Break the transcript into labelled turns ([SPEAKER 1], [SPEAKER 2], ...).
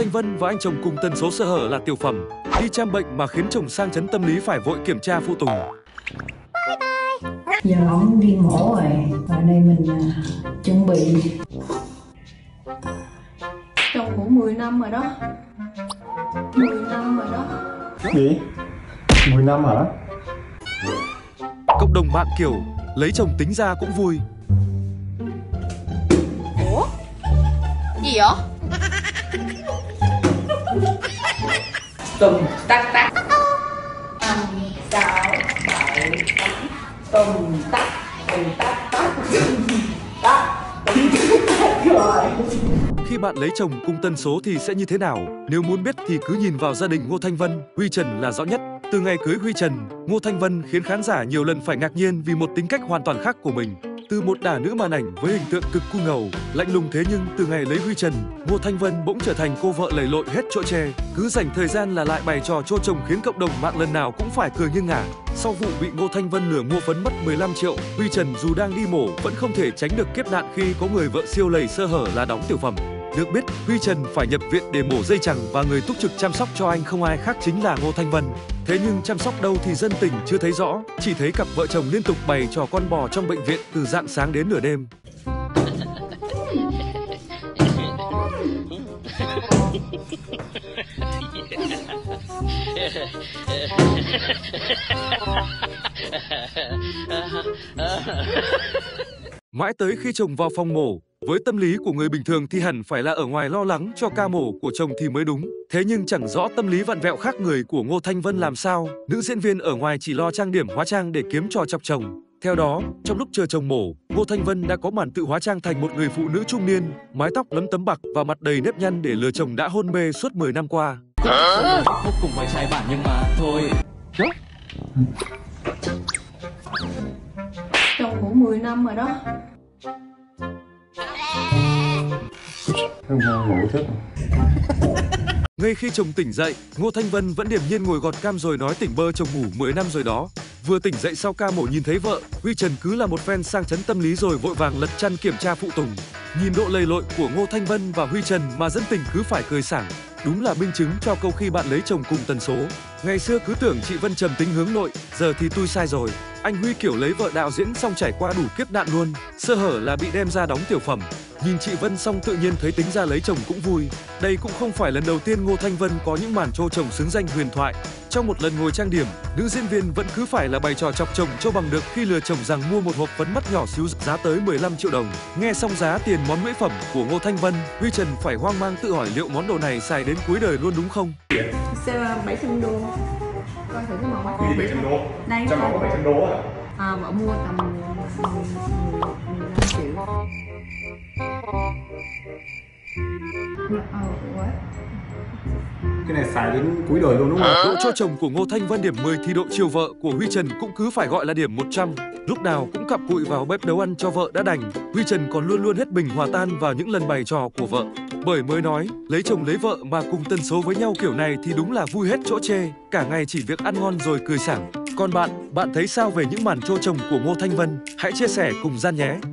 [SPEAKER 1] Thanh Vân và anh chồng cùng tần số sơ hở là tiểu phẩm. Đi chăm bệnh mà khiến chồng sang chấn tâm lý phải vội kiểm tra phụ tùng.
[SPEAKER 2] Giờ ổng đi mổ rồi, ở đây mình chuẩn bị.
[SPEAKER 3] Chồng cũng 10 năm rồi đó. 10 năm rồi đó.
[SPEAKER 4] Gì? 10 năm hả?
[SPEAKER 1] Cộng đồng mạng kiểu lấy chồng tính ra cũng vui.
[SPEAKER 3] Ủa? Gì vậy?
[SPEAKER 2] Tùng tắc tắc 5, 6, 7, 8. Tùng tắc tắc rồi.
[SPEAKER 1] Khi bạn lấy chồng cùng tần số thì sẽ như thế nào? Nếu muốn biết thì cứ nhìn vào gia đình Ngô Thanh Vân, Huy Trần là rõ nhất. Từ ngày cưới Huy Trần, Ngô Thanh Vân khiến khán giả nhiều lần phải ngạc nhiên vì một tính cách hoàn toàn khác của mình. Từ một đả nữ màn ảnh với hình tượng cực cool ngầu, lạnh lùng, thế nhưng từ ngày lấy Huy Trần, Ngô Thanh Vân bỗng trở thành cô vợ lầy lội hết chỗ che. Cứ dành thời gian là lại bày trò trô chồng khiến cộng đồng mạng lần nào cũng phải cười nghiêng ngả. Sau vụ bị Ngô Thanh Vân lừa mua phấn mất 15 triệu, Huy Trần dù đang đi mổ vẫn không thể tránh được kiếp nạn khi có người vợ siêu lầy sơ hở là đóng tiểu phẩm. Được biết, Huy Trần phải nhập viện để mổ dây chằng và người túc trực chăm sóc cho anh không ai khác chính là Ngô Thanh Vân. Thế nhưng chăm sóc đâu thì dân tình chưa thấy rõ, chỉ thấy cặp vợ chồng liên tục bày trò con bò trong bệnh viện từ rạng sáng đến nửa đêm. Mãi tới khi chồng vào phòng mổ, với tâm lý của người bình thường thì hẳn phải là ở ngoài lo lắng cho ca mổ của chồng thì mới đúng. Thế nhưng chẳng rõ tâm lý vặn vẹo khác người của Ngô Thanh Vân làm sao. Nữ diễn viên ở ngoài chỉ lo trang điểm hóa trang để kiếm trò chọc chồng. Theo đó, trong lúc chờ chồng mổ, Ngô Thanh Vân đã có màn tự hóa trang thành một người phụ nữ trung niên, mái tóc lấm tấm bạc và mặt đầy nếp nhăn để lừa chồng đã hôn mê suốt 10 năm qua.
[SPEAKER 5] Vô cùng phải sai bản nhưng mà thôi.
[SPEAKER 3] Chồng cũng 10 năm rồi đó.
[SPEAKER 4] Ngủ thức.
[SPEAKER 1] Ngay khi chồng tỉnh dậy, Ngô Thanh Vân vẫn điềm nhiên ngồi gọt cam rồi nói tỉnh bơ chồng ngủ 10 năm rồi đó. Vừa tỉnh dậy sau ca mổ nhìn thấy vợ, Huy Trần cứ là một fan sang chấn tâm lý rồi vội vàng lật chăn kiểm tra phụ tùng. Nhìn độ lầy lội của Ngô Thanh Vân và Huy Trần mà dân tình cứ phải cười sảng. Đúng là minh chứng cho câu khi bạn lấy chồng cùng tần số. Ngày xưa cứ tưởng chị Vân trầm tính hướng nội, giờ thì tôi sai rồi. Anh Huy kiểu lấy vợ đạo diễn xong trải qua đủ kiếp nạn luôn, sơ hở là bị đem ra đóng tiểu phẩm. Nhìn chị Vân xong tự nhiên thấy tính ra lấy chồng cũng vui. Đây cũng không phải lần đầu tiên Ngô Thanh Vân có những màn trô chồng xứng danh huyền thoại. Trong một lần ngồi trang điểm, nữ diễn viên vẫn cứ phải là bày trò chọc chồng cho bằng được khi lừa chồng rằng mua một hộp phấn mắt nhỏ xíu giá tới 15 triệu đồng. Nghe xong giá tiền món mỹ phẩm của Ngô Thanh Vân, Huy Trần phải hoang mang tự hỏi liệu món đồ này xài đến cuối đời luôn đúng không?
[SPEAKER 3] Xe 700 đô. Coi thử cái màu mắt.
[SPEAKER 4] 700 đô.
[SPEAKER 3] Đây.
[SPEAKER 4] Trong có 700 đô hả?
[SPEAKER 3] Vợ mua tầm 15 triệu.
[SPEAKER 4] Cái này xài đến cuối đời luôn đúng không?
[SPEAKER 1] Độ cho chồng của Ngô Thanh Vân điểm 10 thì độ chiều vợ của Huy Trần cũng cứ phải gọi là điểm 100. Lúc nào cũng cặm cụi vào bếp nấu ăn cho vợ đã đành, Huy Trần còn luôn luôn hết bình hòa tan vào những lần bày trò của vợ. Bởi mới nói, lấy chồng lấy vợ mà cùng tần số với nhau kiểu này thì đúng là vui hết chỗ chê, cả ngày chỉ việc ăn ngon rồi cười sảng. Còn bạn thấy sao về những màn trô chồng của Ngô Thanh Vân? Hãy chia sẻ cùng Gian nhé!